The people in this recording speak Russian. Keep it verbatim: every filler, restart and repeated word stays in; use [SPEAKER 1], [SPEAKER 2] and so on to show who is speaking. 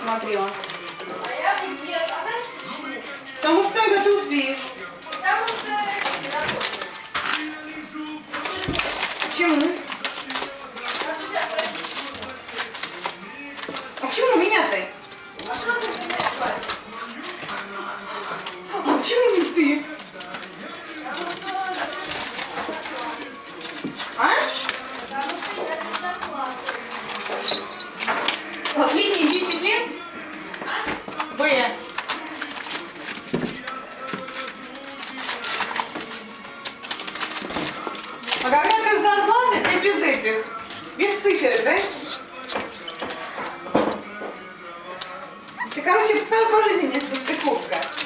[SPEAKER 1] смотрела.
[SPEAKER 2] А я бы нет. А знаешь почему?
[SPEAKER 1] Потому что тогда ты успеешь.
[SPEAKER 2] Потому что я не работаю.
[SPEAKER 1] Почему?
[SPEAKER 2] А что тебя просить?
[SPEAKER 1] А почему меня-то?
[SPEAKER 2] А что ты меня платишь?
[SPEAKER 1] А почему не ты?
[SPEAKER 2] Потому что...
[SPEAKER 1] А?
[SPEAKER 2] Потому что я не зарплату.
[SPEAKER 1] Последние десять лет? Б. А когда ты зарплаты, ты без этих, без цифр, да? Ты, короче, стала по жизни несостыковка.